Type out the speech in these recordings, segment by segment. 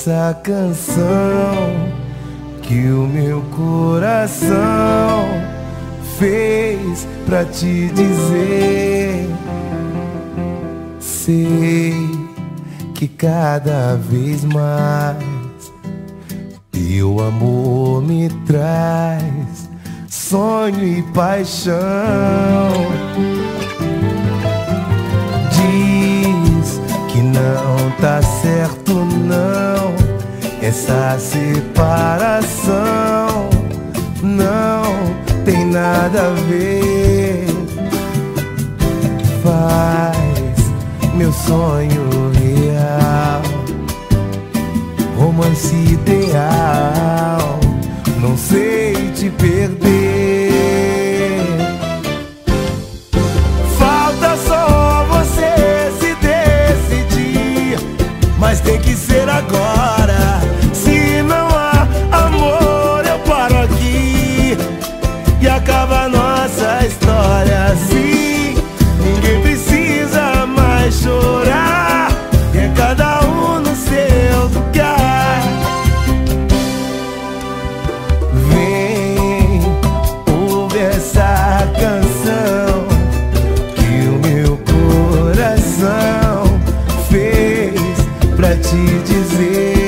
essa canção que o meu coração fez pra te dizer. Sei que cada vez mais teu amor me traz sonho e paixão. Diz que não tá certo não, essa separação não tem nada a ver. Faz meu sonho real, romance ideal, não sei te perder. Falta só você se decidir, mas tem que ser agora. Se não há amor, eu paro aqui e acaba a nossa história. Sim, ninguém precisa mais chorar, e é cada um no seu lugar. Vem, ouve essa canção que o meu coração fez pra te dizer.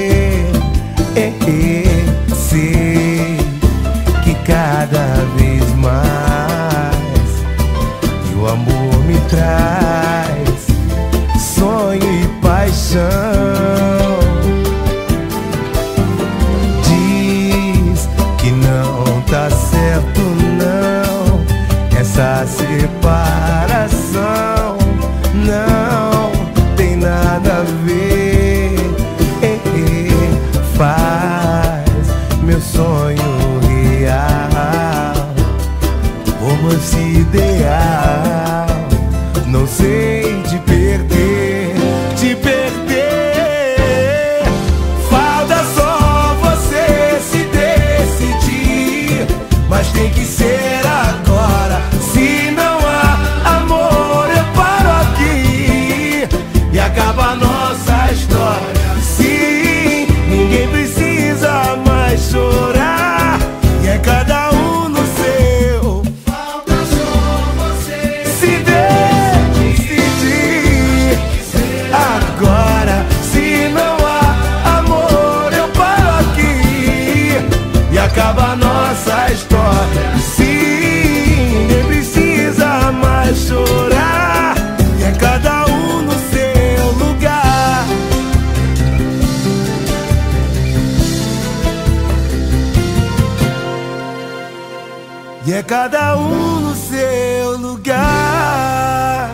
Sei que cada vez mais o amor me traz sonho e paixão. Diz que não tá certo não, essa separação não tem nada a ver. Faz meu sonho real, romance ideal, não sei te perder, te perder. Falta só você se decidir, mas tem que ser agora. Se não há amor, eu paro aqui e acaba a nossa história. Sim, ninguém precisa mais chorar, e é cada um no seu. Falta só você se decidir agora. Se não há amor, eu paro aqui e acaba a nossa história. Sim, ninguém precisa mais chorar, e é cada um no seu lugar. E é cada um no seu lugar.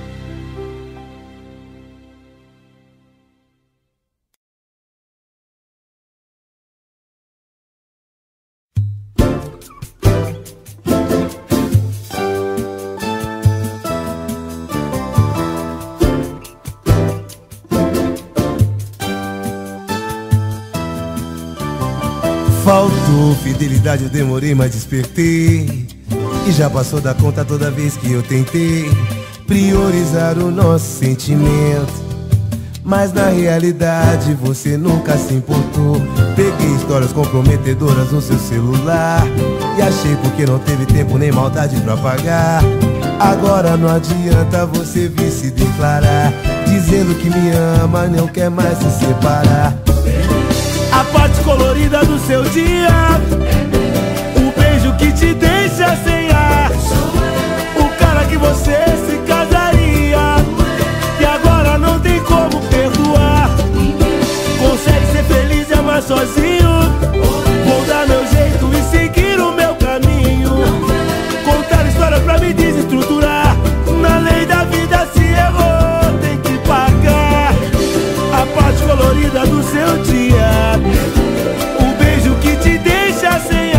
Faltou fidelidade, eu demorei, mas despertei. E já passou da conta toda vez que eu tentei priorizar o nosso sentimento, mas na realidade você nunca se importou. Peguei histórias comprometedoras no seu celular e achei porque não teve tempo nem maldade pra pagar. Agora não adianta você vir se declarar, dizendo que me ama, não quer mais se separar. A parte colorida do seu dia, o beijo que te deixa sem ar, o cara que você se casaria e agora não tem como perdoar. Consegue ser feliz e amar sozinho? Vou dar meu jeito e seguir o meu caminho, contar história pra me desestruturar. Na lei da vida, se errou, tem que pagar. A parte colorida do seu dia, o beijo que te deixa sem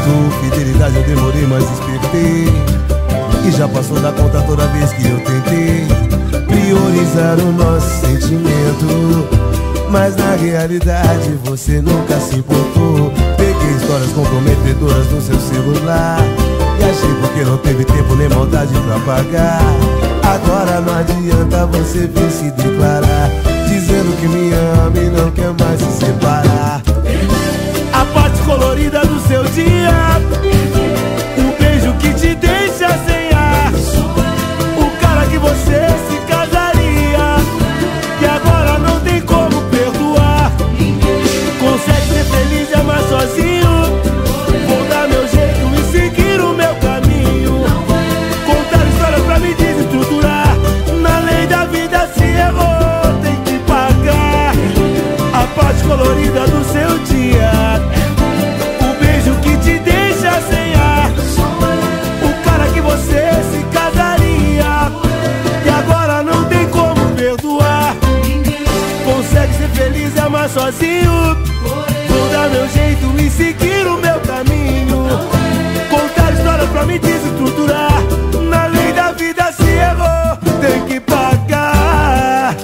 faltou fidelidade, eu demorei, mas despertei. E já passou da conta toda vez que eu tentei priorizar o nosso sentimento, mas na realidade você nunca se importou. Peguei histórias comprometedoras no seu celular e achei porque não teve tempo nem maldade pra pagar. Agora não adianta você vir se declarar, dizendo que me ama e não quer mais se separar. A parte colorida do seu dia, o beijo que te deixa sem ar, o cara que você se casaria e agora não tem como perdoar. Consegue ser feliz e amar sozinho, vou dar meu jeito e seguir o meu caminho. Contar histórias pra me desestruturar, na lei da vida se errou tem que pagar. A parte colorida do seu dia, o beijo que te deixa sem ar, o cara que você se casaria e agora não tem como perdoar. Consegue ser feliz e amar sozinho, vou dar meu jeito e seguir o meu caminho. Contar histórias pra me desestruturar, na lei da vida se errou tem que pagar.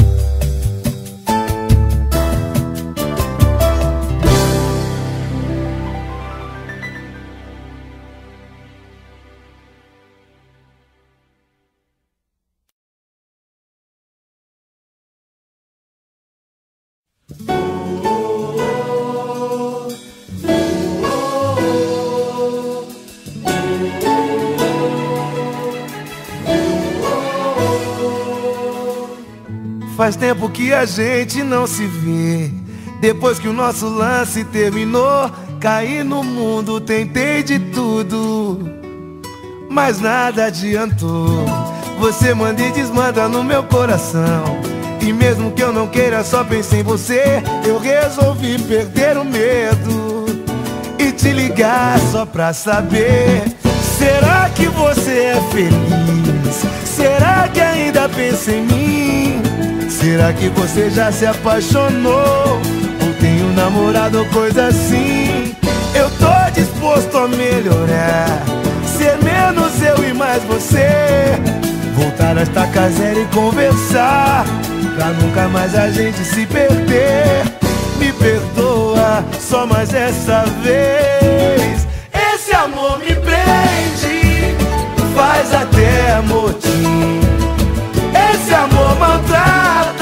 Faz tempo que a gente não se vê, depois que o nosso lance terminou. Caí no mundo, tentei de tudo, mas nada adiantou. Você manda e desmanda no meu coração, e mesmo que eu não queira, só pensei em você. Eu resolvi perder o medo e te ligar só pra saber: será que você é feliz? Será que ainda pensa em mim? Será que você já se apaixonou? Ou tem um namorado ou coisa assim? Eu tô disposto a melhorar, ser menos eu e mais você, voltar a estaca zero e conversar, pra nunca mais a gente se perder. Me perdoa, só mais essa vez. Esse amor me prende, faz até motim. Esse amor maltrata,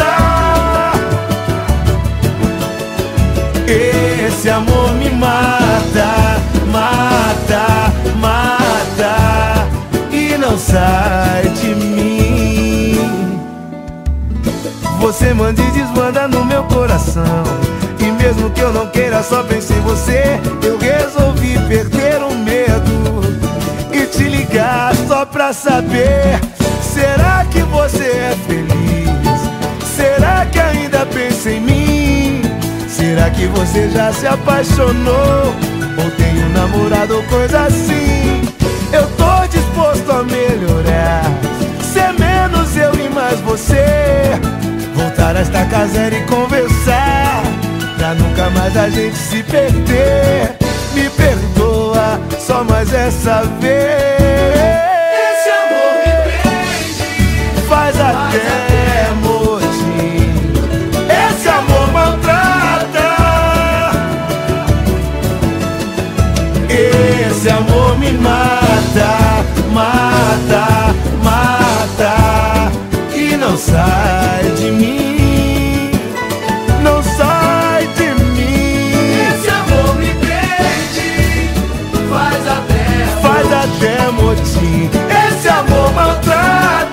esse amor me mata, mata, mata e não sai de mim. Você manda e desmanda no meu coração, e mesmo que eu não queira, só pense em você. Eu resolvi perder o medo e te ligar só pra saber: será que você é feliz? Será que ainda pensa em mim? Será que você já se apaixonou? Ou tem um namorado ou coisa assim? Eu tô disposto a melhorar, ser menos eu e mais você, voltar a estaca zero e conversar, pra nunca mais a gente se perder. Me perdoa, só mais essa vez. Faz até motim, esse amor maltrata, esse amor me mata, mata, mata e não sai de mim, não sai de mim. Esse amor me prende, faz até motim, esse amor maltrata,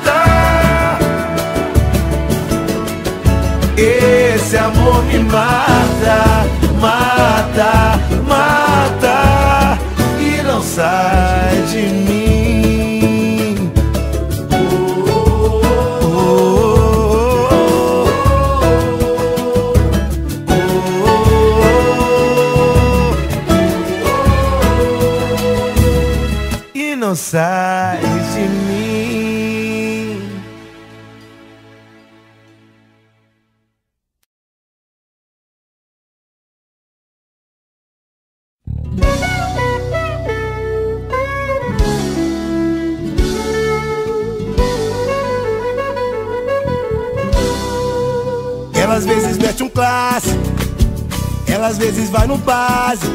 esse amor me mata, mata, mata e não sai de mim. E não sai de mim. Ela às vezes mete um clássico, ela às vezes vai no básico.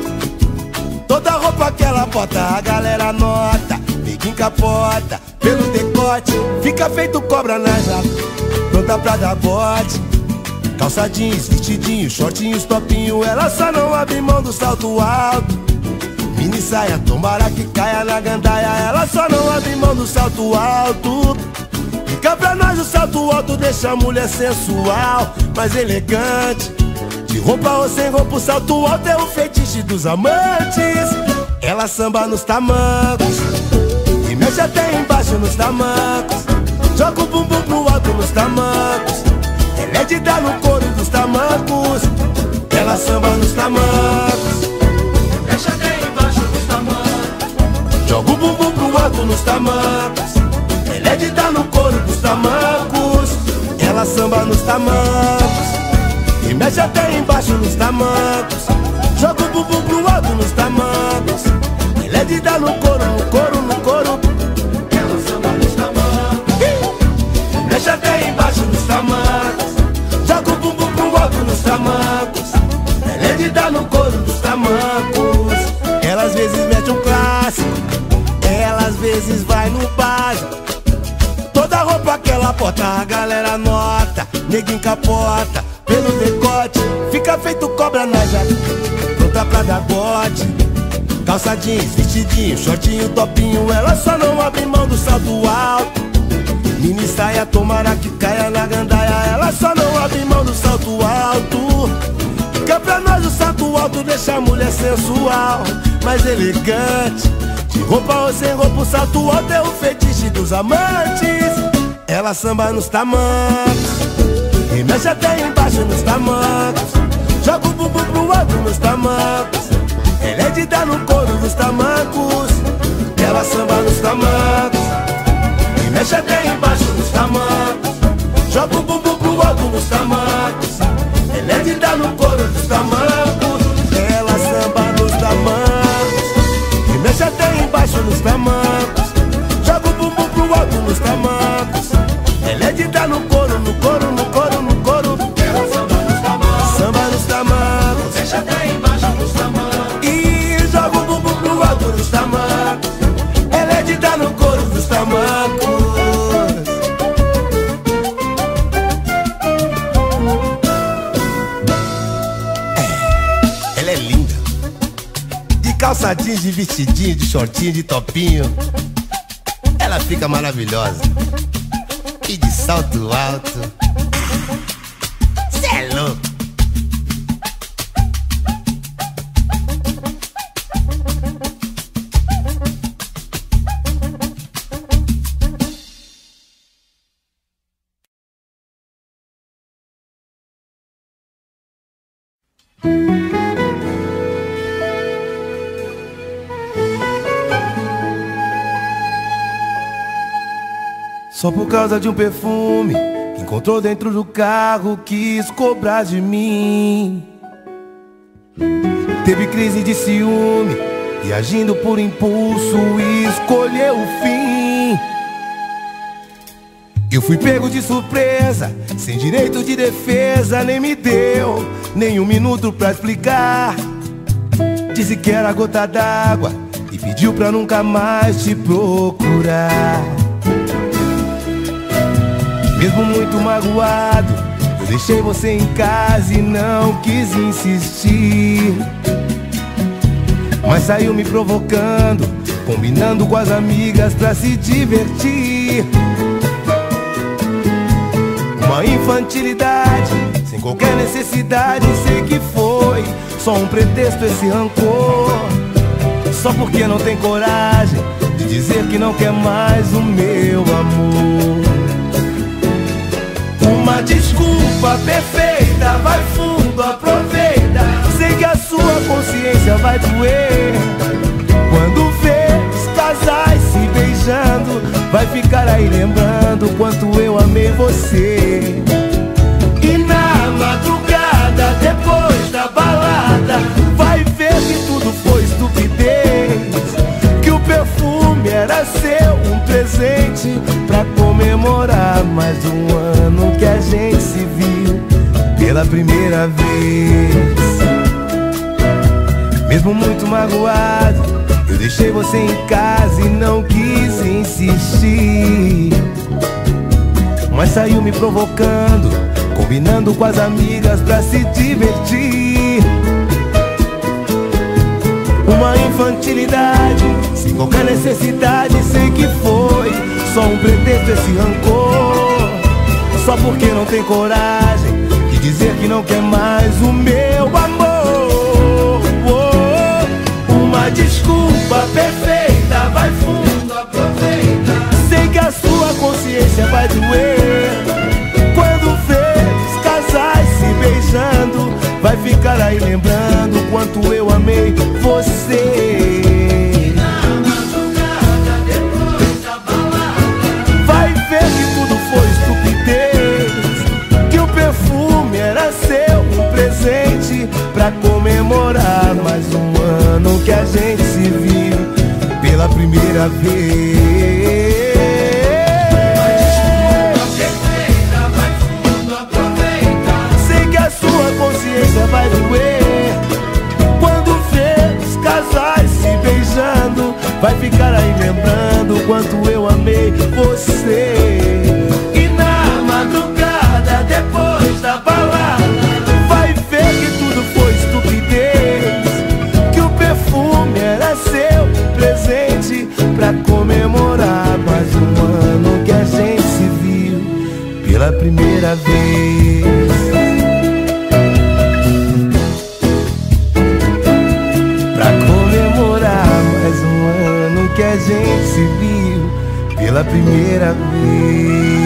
Toda roupa que ela bota a galera nota, neguinho capota pelo decote, fica feito cobra na jaca, pronta pra dar bote. Calça jeans, vestidinho, shortinhos, topinho, ela só não abre mão do salto alto. Mini saia, tomara que caia na gandaia, ela só não abre mão do salto alto. Fica pra nós o salto alto, deixa a mulher sensual, mas elegante. De roupa ou sem roupa, o salto alto é o fetiche dos amantes. Ela samba nos tamancos e mexe até embaixo nos tamancos. Joga o bumbum pro alto nos tamancos. Ela é de dar no couro dos tamancos. Ela samba nos tamancos, mexe até embaixo nos tamancos. joga o bumbum pro alto nos tamancos. Ela é de dar no couro dos tamancos. Ela samba nos tamancos e mexe até embaixo nos tamancos. Joga o bumbum pro alto nos tamancos. Ela é de dar no couro, no couro, no couro. Ela samba nos tamancos, Mexe até embaixo nos tamancos. Joga o bumbum pro alto nos tamancos. Ela é de dar no couro dos tamancos. Ela às vezes mete um clássico, ela às vezes vai no básico. Toda roupa que ela bota a galera nota, neguinho capota pelo decote, fica feito cobra na jaca, pronta pra dar bote. Calça jeans, vestidinho, shortinho, topinho, ela só não abre mão do salto alto. Mini saia, tomara que caia na gandaia, ela só não abre mão do salto alto. Fica pra nós o salto alto, deixa a mulher sensual, mas elegante. De roupa ou sem roupa, o salto alto é o fetiche dos amantes. Ela samba nos tamancos e mexe até embaixo nos tamancos. Joga o bumbum pro alto nos tamancos. Ela é de dar no couro dos tamancos. Ela samba nos tamancos e mexe até embaixo nos tamancos. Joga o bumbum pro alto nos tamancos. Ela é de dar no couro dos tamancos. Ela samba nos tamancos e mexe até embaixo nos tamancos. Joga o bumbum pro alto nos tamancos. Ela é de dar no couro, no couro, no couro, no couro. ela samba nos tamancos, Samba nos tamancos mexe até embaixo nos tamancos. e joga o bumbum pro alto nos tamancos. Ela é de dar no couro dos tamancos. Ela é linda, de calça jeans, de vestidinho, de shortinho, de topinho. Ela fica maravilhosa. E de salto alto. Cê é louco. Só por causa de um perfume que encontrou dentro do carro, quis cobrar de mim. Teve crise de ciúme e agindo por impulso escolheu o fim. Eu fui pego de surpresa, sem direito de defesa, nem me deu nem um minuto pra explicar. Disse que era gota d'água e pediu pra nunca mais te procurar. Mesmo muito magoado, eu deixei você em casa e não quis insistir. Mas saiu me provocando, combinando com as amigas pra se divertir. Uma infantilidade, sem qualquer necessidade, sei que foi só um pretexto esse rancor. Só porque não tem coragem de dizer que não quer mais o meu amor. Uma desculpa perfeita, vai fundo, aproveita. Sei que a sua consciência vai doer quando vê os casais se beijando. Vai ficar aí lembrando quanto eu amei você. E na madrugada, depois da balada, vai ver que tudo foi estupidez. Que o perfume era seu, um presente pra comemorar mais um ano que a gente se viu. magoado. Eu deixei você em casa e não quis insistir, mas saiu me provocando, combinando com as amigas pra se divertir. Uma infantilidade, sem qualquer necessidade. Sei que foi só um pretexto esse rancor, só porque não tem coragem de dizer que não quer mais o meu amor. Uma desculpa perfeita, vai fundo, aproveita. Sei que a sua consciência vai doer quando vê os casais se beijando. Vai ficar aí lembrando quanto eu amei você. E na madrugada, depois da balada, Vai ver que tudo foi estupidez, que o perfume era seu, um presente pra comemorar mais um ano que a gente se viu pela primeira vez. perfeita, vai fundo, aproveita. Sei que a sua consciência vai doer quando vê os casais se beijando. Vai ficar aí lembrando quanto eu amei você. E na madrugada, depois da balada, Vai ver que tudo foi estupidez, que o perfume era seu, um presente pra comemorar mais um ano que a gente se viu pela primeira vez. Pra comemorar mais um ano que a gente se viu pela primeira vez.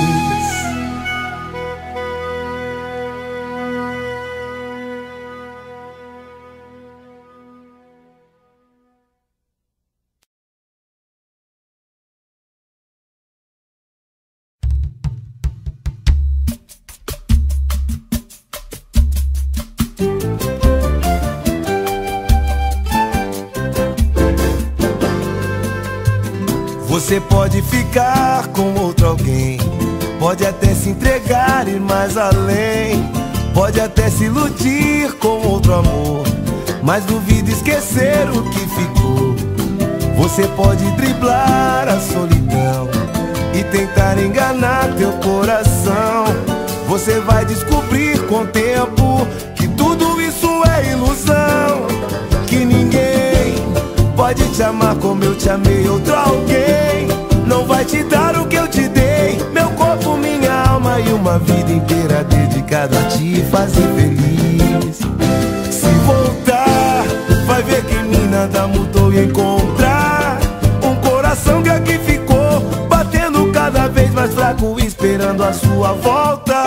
Você pode ficar com outro alguém, pode até se entregar e ir mais além, pode até se iludir com outro amor, mas duvido esquecer o que ficou. Você pode driblar a solidão e tentar enganar teu coração. Você vai descobrir com o tempo que tudo isso é ilusão, que ninguém pode te amar como eu te amei. Outro alguém não vai te dar o que eu te dei, meu corpo, minha alma e uma vida inteira dedicada a te fazer feliz. Se voltar, vai ver que em mim nada mudou e encontrar um coração que aqui ficou batendo cada vez mais fraco, esperando a sua volta.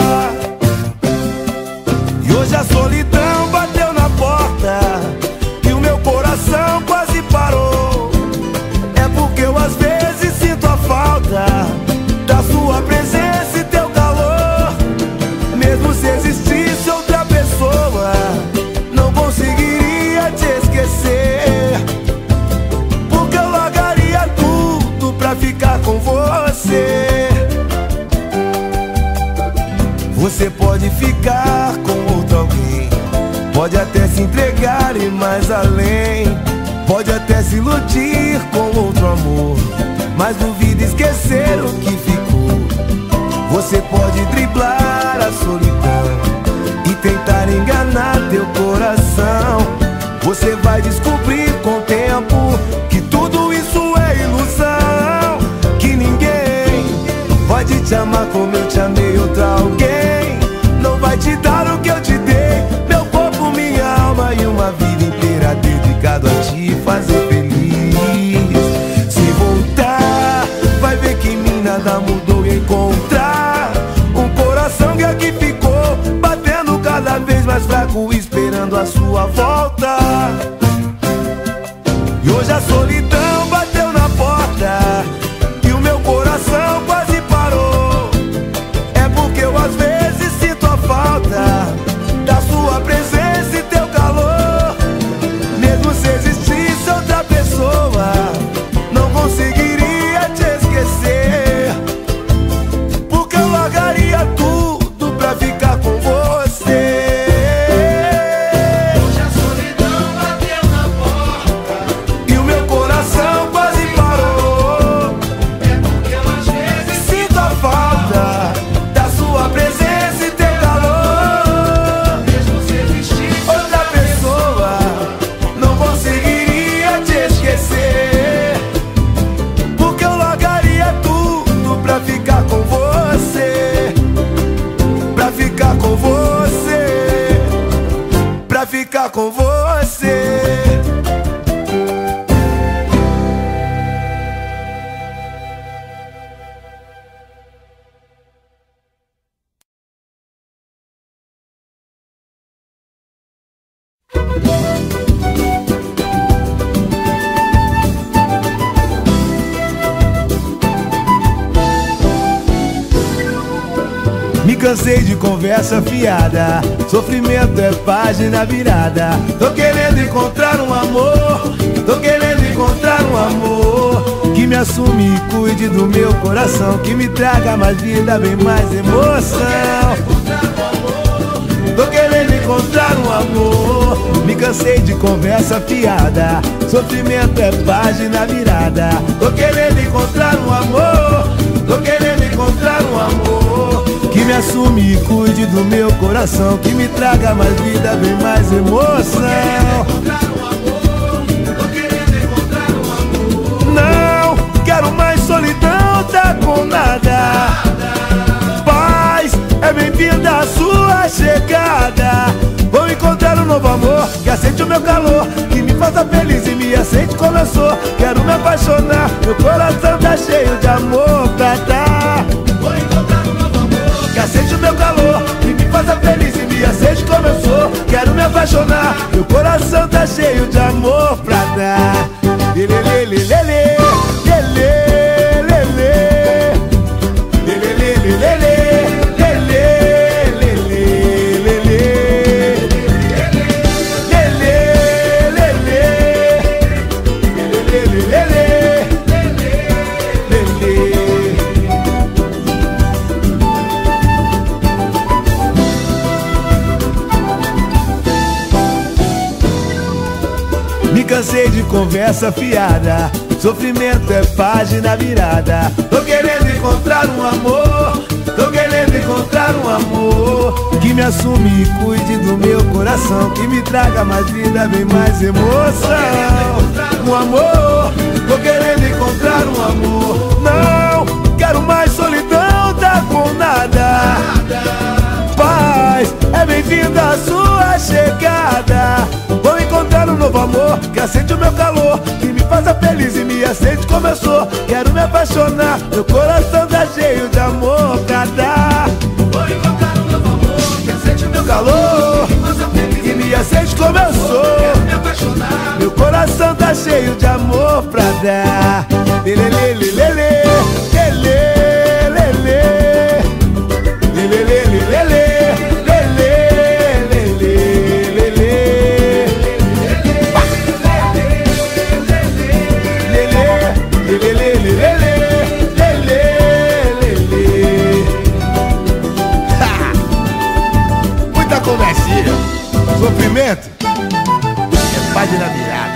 E hoje a solidão bateu na porta e o meu coração quase parou. É porque eu às vezes sinto a falta da sua presença e teu calor. Mesmo se existisse outra pessoa, não conseguiria te esquecer, porque eu largaria tudo pra ficar com você. Você pode ficar com outro alguém, pode até se entregar e ir mais além, pode até se iludir com outro amor, mas duvido esquecer o que ficou. Você pode driblar a solidão e tentar enganar teu coração. Você vai descobrir com o tempo que tudo isso é ilusão, que ninguém pode te amar como eu te amei. Outro alguém não vai te dar o que eu te dei, meu corpo, minha alma e uma vida inteira dedicado a te fazer feliz. Se voltar, vai ver que em mim nada mudou e encontrar um coração que aqui ficou batendo cada vez mais fraco, esperando a sua volta. E hoje a solidão bateu na porta e o meu coração quase parou. É porque eu às vezes sinto a falta da sua presença e teu calor. Mesmo se existisse outra pessoa, não conseguiria te esquecer, porque eu largaria tudo pra ficar com você. hoje a solidão bateu na porta com você. Me cansei de conversa fiada, sofrimento é página virada. Tô querendo encontrar um amor, tô querendo encontrar um amor que me assume e cuide do meu coração, que me traga mais vida, bem mais emoção. Tô querendo encontrar um amor. Me cansei de conversa fiada, sofrimento é página virada. Tô querendo encontrar um amor, tô querendo encontrar um amor que me assume e cuide do meu coração, que me traga mais vida, bem mais emoção. Não quero mais solidão, tá com nada. Paz, é bem-vinda a sua chegada. Vou encontrar um novo amor que aceite o meu calor, que me faça feliz e me aceite como eu sou. Quero me apaixonar, meu coração tá cheio de amor pra dar. Vou encontrar um novo amor que aceite o meu calor, que me faça feliz e me aceite como eu sou. Quero me apaixonar, meu coração tá cheio de amor pra dar. Lele, lele, lele, lele, lele, lele, lele, lele. Me cansei de conversa fiada, sofrimento é página virada. Tô querendo encontrar um amor, tô querendo encontrar um amor que me assume e cuide do meu coração, que me traga mais vida, bem mais emoção. Um amor, tô querendo encontrar um amor. Não quero mais solidão, tá com nada. Paz, é bem-vinda a sua chegada. Vou encontrar um novo amor que aceite o meu calor, que me faça feliz e me aceite como eu sou. Quero me apaixonar, meu coração tá cheio de amor pra dar. Vou encontrar um novo amor que aceite o meu calor, que me faça feliz e me aceite como eu sou. Quero me apaixonar, meu coração tá cheio de amor pra dar. Lele, lele, lele, lele, lele, lele, lele. Conversinha, sofrimento é página virada.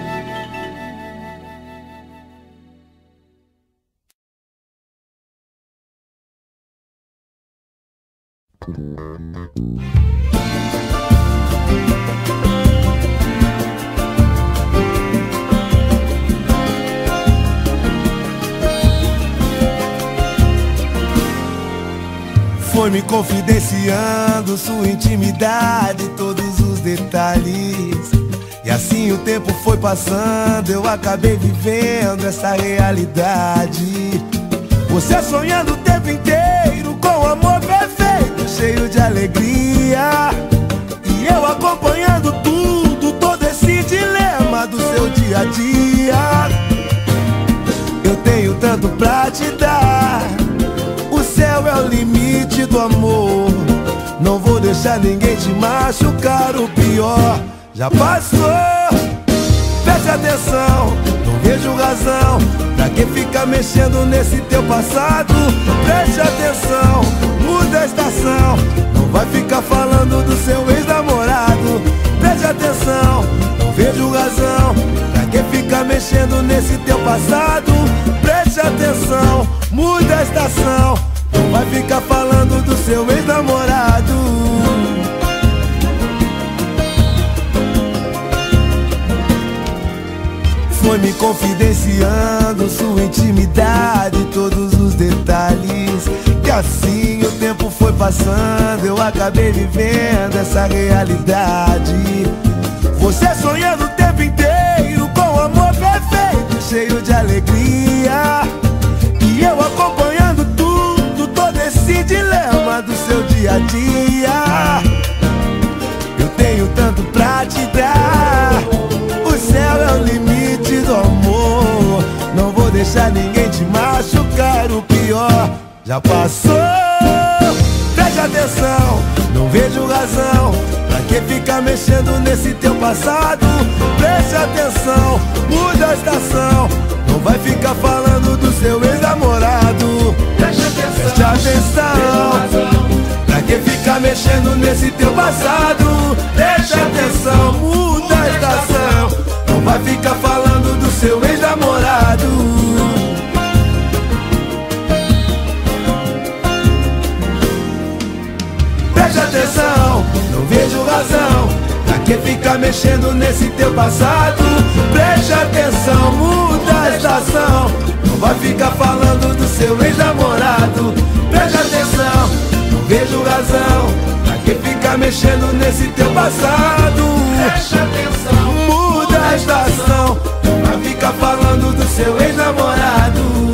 Foi me confidenciando sua intimidade, todos os detalhes. E assim o tempo foi passando, eu acabei vivendo essa realidade. Você sonhando o tempo inteiro com amor perfeito, cheio de alegria. E eu acompanhando tudo, todo esse dilema do seu dia a dia. Eu tenho tanto pra te dar, o céu é o limite do amor. Não vou deixar ninguém te machucar, o pior já passou. Preste atenção, não vejo razão pra que ficar mexendo nesse teu passado. Preste atenção, muda a estação, não vai ficar falando do seu ex-namorado. Preste atenção, não vejo razão pra que ficar mexendo nesse teu passado. Preste atenção, muda a estação, não vai ficar falando do seu ex-namorado. Foi me confidenciando sua intimidade, todos os detalhes. E assim o tempo foi passando, eu acabei vivendo essa realidade. dia a dia. Eu tenho tanto pra te dar. O céu é o limite do amor. Não vou deixar ninguém te machucar. O pior já passou. Preste atenção, não vejo razão pra que ficar mexendo nesse teu passado. Preste atenção, muda a estação. Não vai ficar falando do seu ex-namorado. Preste atenção, pra que ficar mexendo nesse teu passado. Preste atenção, muda a estação. Não vai ficar falando do seu ex-namorado. Preste atenção, não vejo razão pra que ficar mexendo nesse teu passado. Preste atenção, muda a estação. Não vai ficar falando do seu ex-namorado. Preste atenção, não vejo razão pra que ficar mexendo nesse teu passado. Preste atenção, muda a estação. Não vai ficar falando do seu ex-namorado.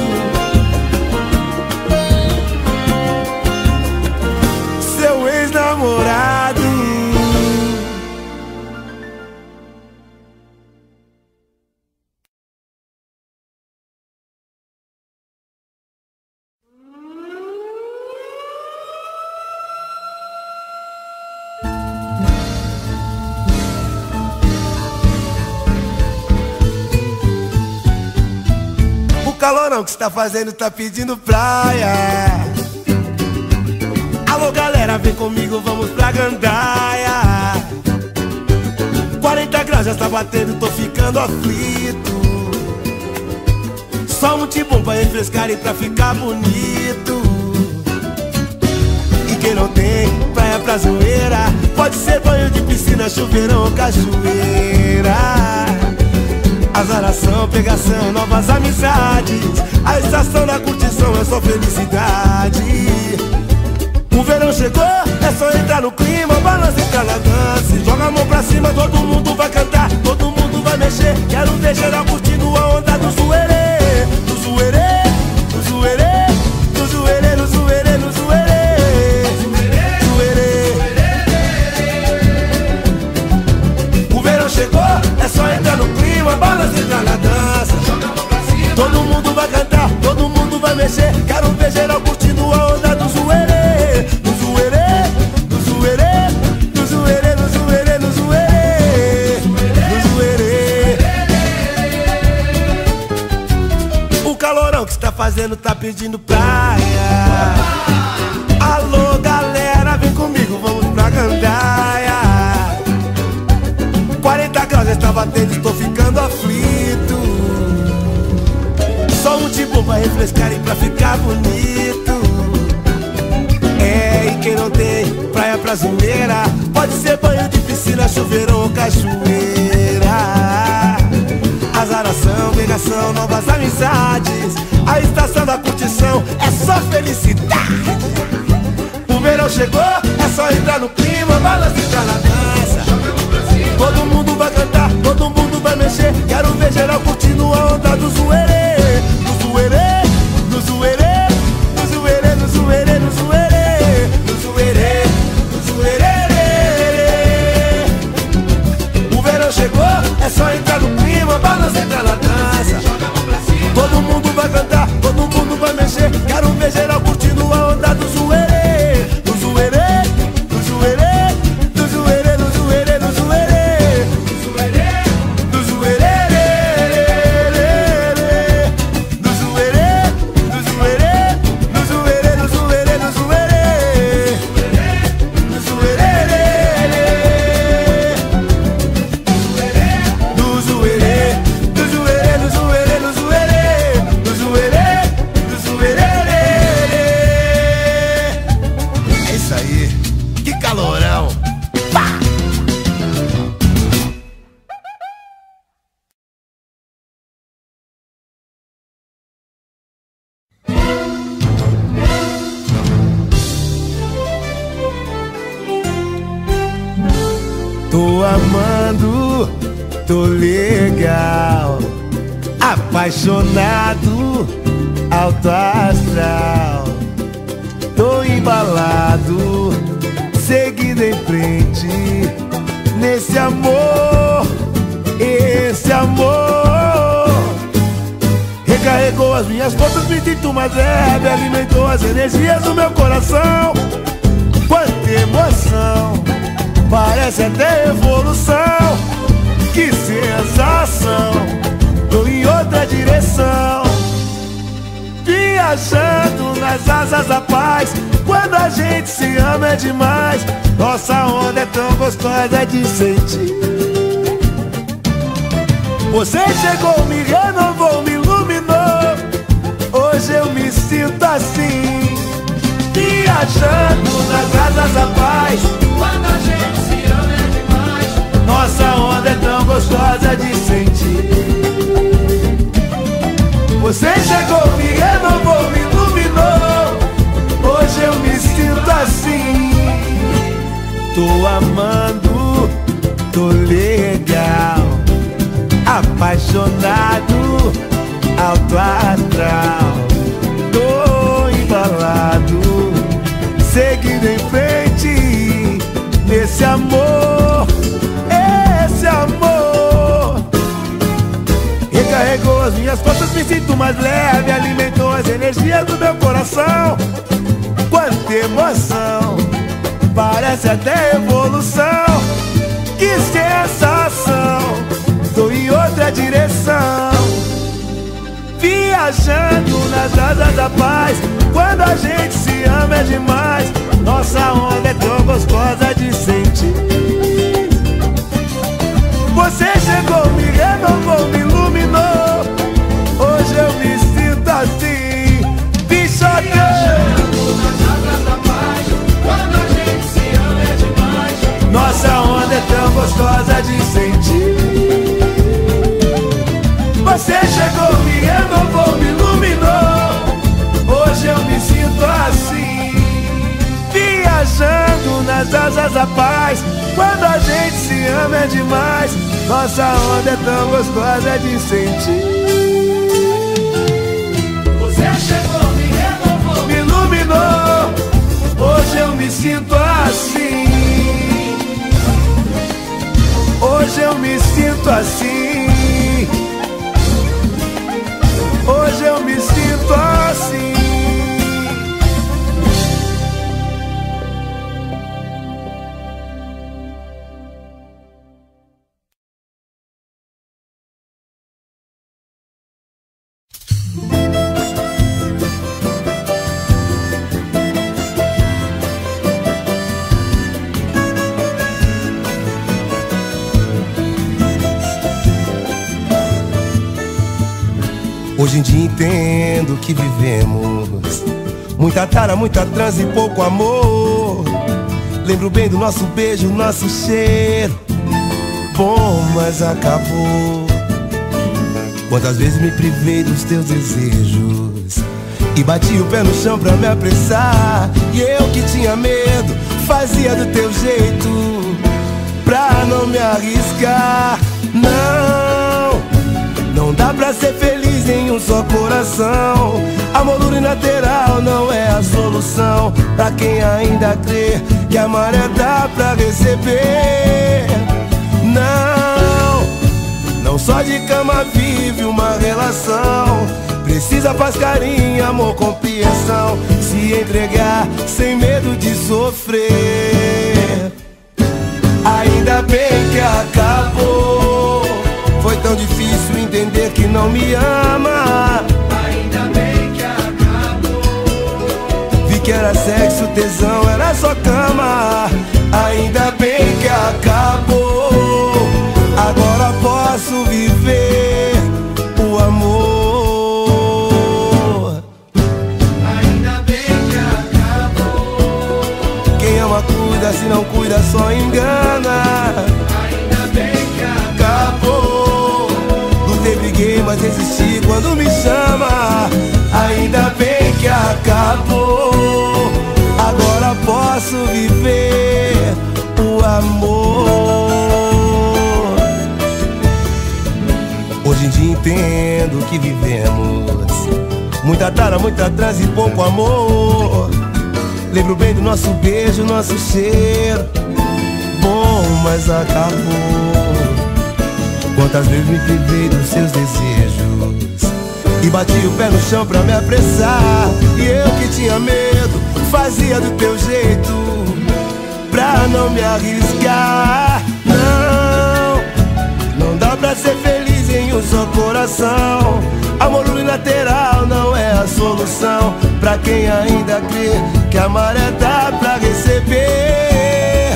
Namorado. O calorão que você tá fazendo tá pedindo praia. Alô galera, vem comigo, vamos pra gandaia. 40 graus já tá batendo, tô ficando aflito. Só um tibum pra refrescar e pra ficar bonito. E quem não tem praia pra zoeira, pode ser banho de piscina, chuveirão ou cachoeira. Azaração, pegação, novas amizades. A estação da curtição é só felicidade. O verão chegou, é só entrar no clima, balança, entrar na dança. Joga a mão pra cima, todo mundo vai cantar, todo mundo vai mexer. Quero ver geral curtindo a onda do zoerê. Do zoerê, do zoerê, do zoerê, no zoerê, no zoerê. Zoerê. O verão chegou, é só entrar no clima, balança, entrar na dança. Joga a mão pra cima, todo mundo vai cantar, todo mundo vai mexer. Quero ver geral curtindo a onda do zoerê. Fazendo, tá pedindo praia. Alô galera, vem comigo, vamos pra gandaia. 40 graus já tá batendo, estou ficando aflito. Só um tipo pra refrescar e pra ficar bonito. É, e quem não tem praia pra zoeira, pode ser banho de piscina, chuveirão ou cachoeira. Azaração, pegação, novas amizades. A estação da curtição é só felicidade. O verão chegou, é só entrar no clima, balança, entrar na dança. Todo mundo vai cantar, todo mundo vai mexer. Quero ver geral curtindo a onda do zoerê. Do zoerê, do zoerê, do zoerê, do zoerê, do zoerê. Do zoerê, do zoerê. O verão chegou, é só entrar no clima, balança, entrar na dança. Todo mundo vai cantar, todo mundo vai mexer. Quero ver geral curtindo a onda do zoerê. Do zoerê, do zoerê, do zoerê, do zoerê, do zoerê. Do zoerê, do zoerê. Do zoerê, do zoerê, do zoerê, do zoerê, do zoerê. Do zoerê, do zoerê, do zoerê, do zoerê, do zoerê. É isso aí, que calorão! Pá! Tô amando, tô legal, apaixonado, alto astral. Tô em embalado, seguindo em frente nesse amor, esse amor. Recarregou as minhas pontas, me sinto mais leve, alimentou as energias do meu coração. Quanta emoção, parece até evolução. Que sensação, tô em outra direção, viajando nas asas da paz. Quando a gente se ama é demais, nossa onda é tão gostosa de sentir. Você chegou, me renovou, me iluminou. Hoje eu me sinto assim, viajando nas asas da paz. Quando a gente se ama é demais, nossa onda é tão gostosa de sentir. Você chegou, me renovou, me iluminou. Hoje eu me sinto assim, tô amando, tô legal, apaixonado, alto astral. Tô embalado, seguindo em frente nesse amor, esse amor. Recarregou as minhas costas, me sinto mais leve, alimentou as energias do meu coração. Quanta emoção, parece até evolução. Que sensação, tô em outra direção, viajando nas asas da paz. Quando a gente se ama é demais, nossa onda é tão gostosa de sentir. Você chegou, me renovou, me iluminou. Hoje eu me sinto assim, bichotão. quando a gente se ama é demais, Nossa onda é tão gostosa de sentir. Você chegou, me renovou, me iluminou. Hoje eu me sinto assim, viajando nas asas da paz. Quando a gente se ama é demais, nossa onda é tão gostosa de sentir. você chegou, me renovou, Me iluminou, hoje eu me sinto assim. Hoje eu me sinto assim. Hoje eu me sinto assim. Hoje em dia entendo que vivemos muita tara, muita transe e pouco amor. Lembro bem do nosso beijo, nosso cheiro bom, mas acabou. Quantas vezes me privei dos teus desejos e bati o pé no chão pra me apressar. E eu que tinha medo, fazia do teu jeito pra não me arriscar. Não dá pra ser feliz em um só coração. Amor unilateral não é a solução pra quem ainda crê que amar é dar pra receber. Não só de cama vive uma relação. Precisa paz, carinho, amor, compreensão. Se entregar sem medo de sofrer. Ainda bem que acabou. Foi tão difícil entender que não me ama. ainda bem que acabou. Vi que era sexo, tesão, era só cama. Ainda bem que acabou. Agora posso viver o amor. Ainda bem que acabou. Quem ama cuida, se não cuida só engana. Ainda bem que Acabou. Lutei, briguei, mas resisti quando me chama. Ainda bem que acabou. Agora posso viver o amor. Hoje em dia entendo que vivemos muita tara, muita transe e pouco amor. Lembro bem do nosso beijo, nosso cheiro. Bom, mas acabou. Quantas vezes me privei dos seus desejos e bati o pé no chão pra me apressar. E eu que tinha medo, fazia do teu jeito pra não me arriscar. Não dá pra ser feliz em um só coração. Amor unilateral não é a solução pra quem ainda crê que a maré dá pra receber.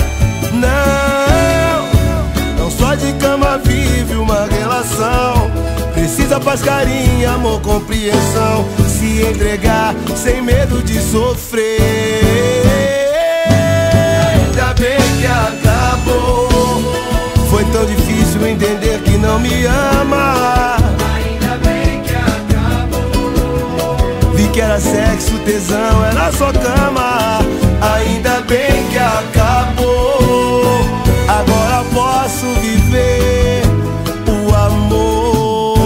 Não só de cama vive uma relação. Precisa paz, carinho, amor, compreensão. Se entregar sem medo de sofrer. Ainda bem que acabou. Foi tão difícil entender que não me ama. Ainda bem que acabou. Vi que era sexo, tesão, era só cama. Ainda bem que acabou. Agora posso viver o amor.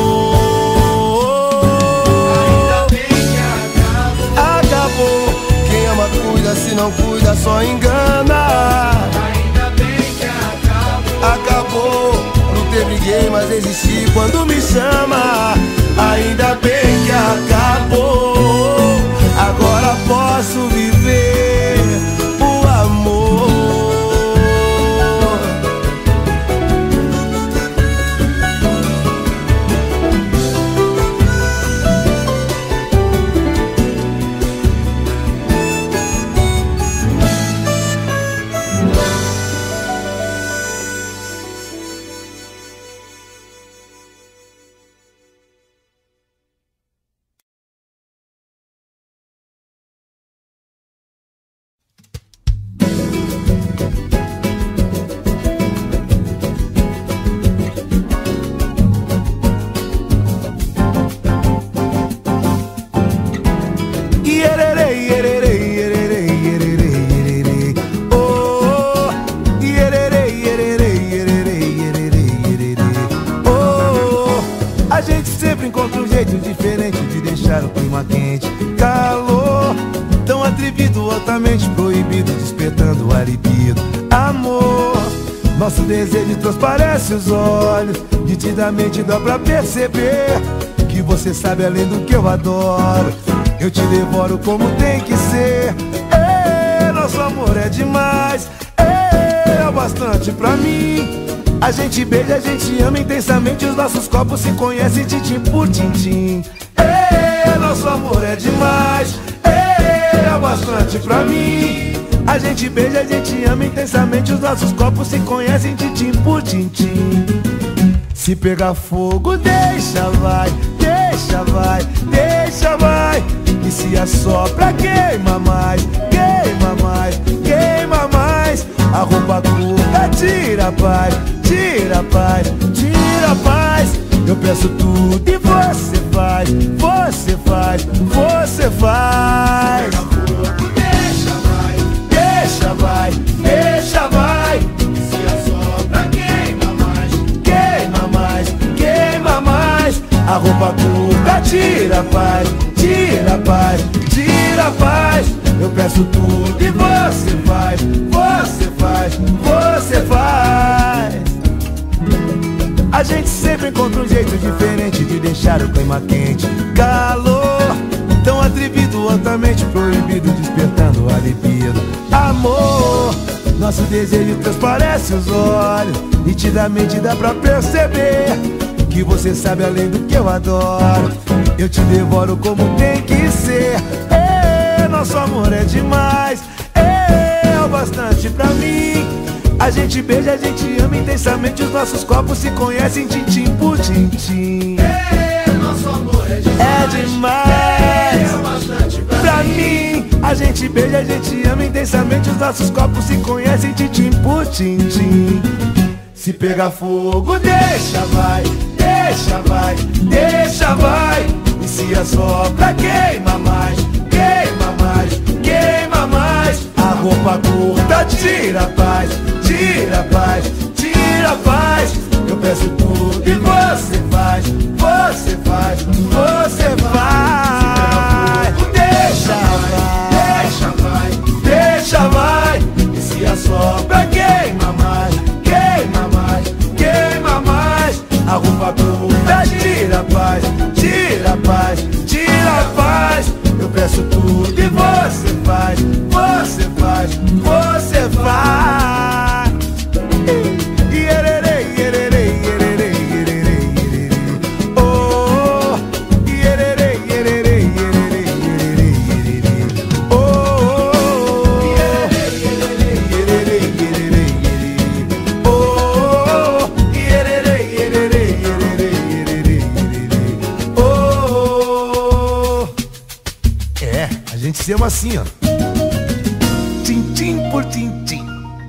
Ainda bem que Acabou. Quem ama cuida, se não cuida só engana. Ainda bem que Acabou. Lutei, briguei, mas desisti quando me chama. Ainda bem que acabou. Agora posso viver o amor. A gente sempre encontra um jeito diferente de deixar o clima quente. Calor, tão atrevido, altamente proibido, despertando a libido. Amor, nosso desejo transparece os olhos. Nitidamente dá pra perceber que você sabe além do que eu adoro. Eu te devoro como tem que ser. Nosso amor é demais, é o bastante pra mim. A gente beija, a gente ama intensamente. Os nossos corpos se conhecem tintim por tintim. Nosso amor é demais, é o bastante pra mim. A gente beija, a gente ama intensamente. Os nossos corpos se conhecem tintim por tintim. Se pegar fogo, deixa vai, deixa vai, deixa vai. E se assopra, queima mais, queima mais, queima mais. A roupa curta, tira a paz, tira a paz, tira a paz. Eu peço tudo e você faz, você faz, você faz. deixa vai, Deixa vai, deixa vai. se assopra, queima mais. Queima mais, queima mais. A roupa curta, tira a paz, tira a paz, tira a paz. Eu peço tudo e você faz, você faz, você faz. A gente sempre encontra um jeito diferente de deixar o clima quente. Calor, tão atrevido, altamente proibido, despertando a libido. Amor, nosso desejo transparece os olhos. Nitidamente dá pra perceber que você sabe além do que eu adoro. Eu te devoro como tem que ser. Nosso amor é demais, é o bastante pra mim. A gente beija, a gente ama intensamente. Os nossos corpos se conhecem tintim por tintim. Nosso amor é demais, É demais, é bastante pra mim. A gente beija, a gente ama intensamente. Os nossos corpos se conhecem tintim por tintim. Se pegar fogo, deixa vai, deixa vai, deixa vai. E se assopra, queima mais, queima mais, queima mais. A roupa curta, tira a paz, tira a paz, tira a paz. Eu peço tudo e você faz, você faz, você faz. Deixa vai, deixa vai, Fazemos assim, ó. Tintim por tintim.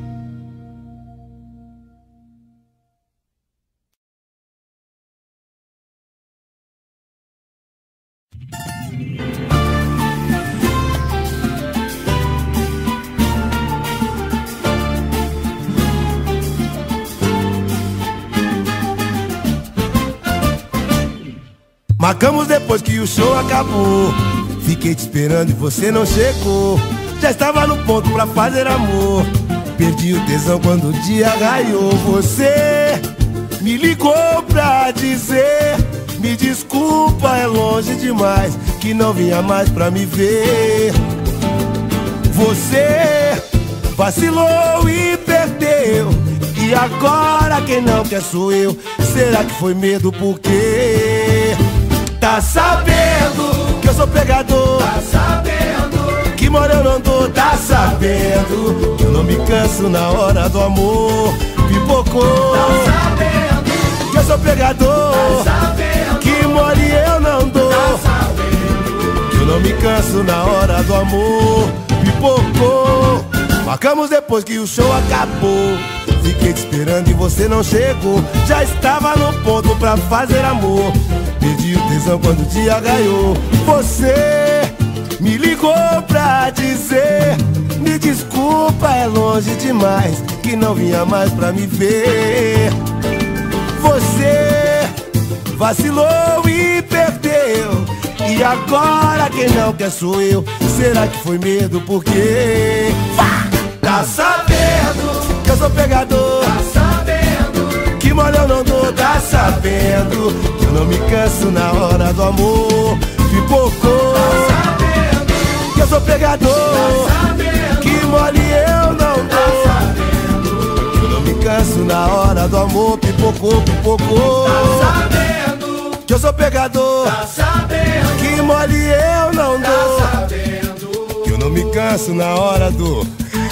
Marcamos depois que o show acabou. Fiquei te esperando e você não chegou. Já estava no ponto pra fazer amor. Perdi o tesão quando o dia raiou. Você me ligou pra dizer: me desculpa, é longe demais, que não vinha mais pra me ver. Você vacilou e perdeu, e agora quem não quer sou eu. Será que foi medo? Por quê? Tá sabendo que eu sou pegador, tá sabendo que moro eu não dou, tá sabendo que eu não me canso na hora do amor. Pipocou, tá sabendo que eu sou pegador, tá sabendo que moro eu não dou, tá sabendo que eu não me canso na hora do amor. Pipocou. Marcamos depois que o show acabou. Fiquei te esperando e você não chegou. Já estava no ponto pra fazer amor. Perdi o tesão quando o dia raiou. Você me ligou pra dizer: me desculpa, é longe demais, que não vinha mais pra me ver. Você vacilou e perdeu, e agora quem não quer sou eu. Será que foi medo? Por quê? Tá sabendo que eu sou pegador, tá sabendo que mole eu não dou, tá sabendo que eu não me canso na hora do amor. Pipocou, tá sabendo que eu sou pegador, tá sabendo que mole eu não dou, tá sabendo que eu não me canso na hora do amor. Pipocou, pipocou, tá sabendo que eu sou pegador, tá sabendo que mole eu não dou, tá sabendo que eu não me canso na hora do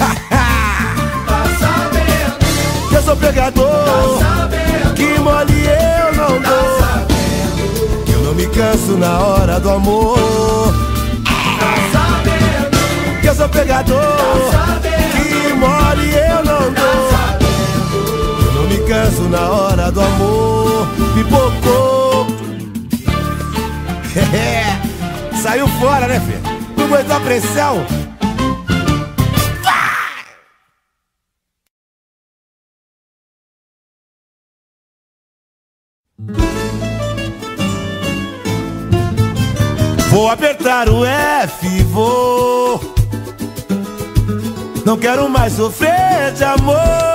que eu sou pegador, tá sabendo que mole eu não dou, tá sabendo que eu não me canso na hora do amor. Tá sabendo que eu sou pegador, tá sabendo que mole eu não dou, tá sabendo que eu não me canso na hora do amor. Pipocou. Saiu fora, né, filho? Não aguentou a pressão. Vou apertar o F, vou. Não quero mais sofrer de amor.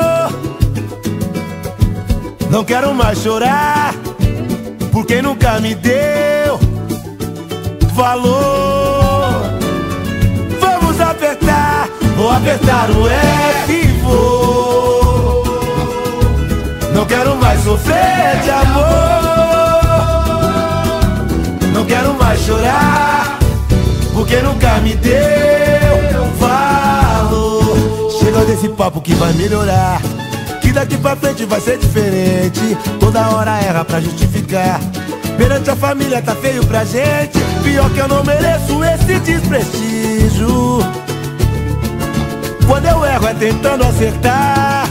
Não quero mais chorar por quem nunca me deu valor. Vamos apertar, vou apertar o F, vou. Não quero mais sofrer de amor. Não quero mais chorar porque nunca me deu valor. Chega desse papo que vai melhorar, que daqui pra frente vai ser diferente. Toda hora erra pra justificar. Perante a família tá feio pra gente. Pior que eu não mereço esse desprestígio. Quando eu erro é tentando acertar.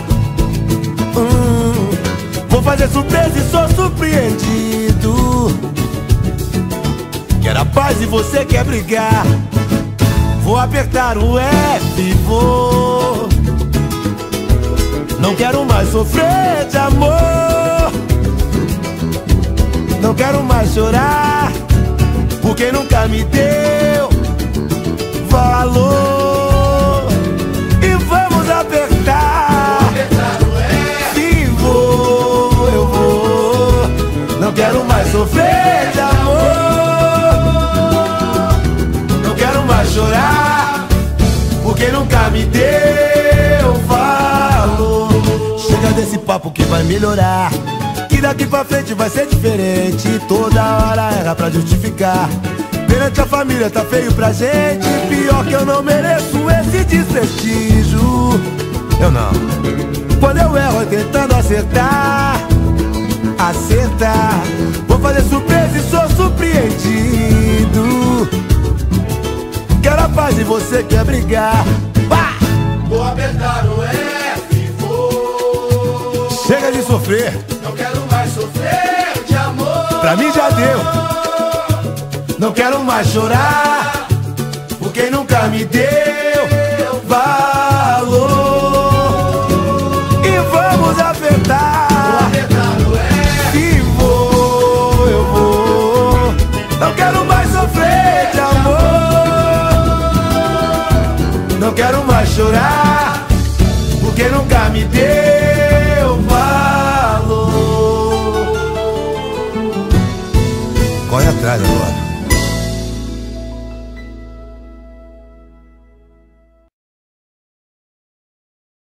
Vou fazer surpresa e sou surpreendido. Quero a paz e você quer brigar. Vou apertar o F, vou. Não quero mais sofrer de amor. Não quero mais chorar por quem nunca me deu valor. E vamos apertar, vou apertar o F, e vou, eu vou. Não quero mais sofrer de amor. Chorar porque nunca me deu valor. Chega desse papo que vai melhorar, que daqui pra frente vai ser diferente. Toda hora erra pra justificar. Perante a família tá feio pra gente. Pior que eu não mereço esse desprestígio. Eu não. Quando eu erro é tentando acertar. Acertar. Vou fazer surpresa e sou surpreendido. Quero a paz e você quer brigar. Pá! Vou apertar o F, vou. Chega de sofrer, Não quero mais sofrer de amor. pra mim já deu. Não quero mais chorar por quem nunca me deu valor. E vamos apertar. Vou apertar o F, E vou, eu vou. Não quero mais sofrer de amor. Não quero mais chorar porque nunca me deu valor. Corre atrás agora.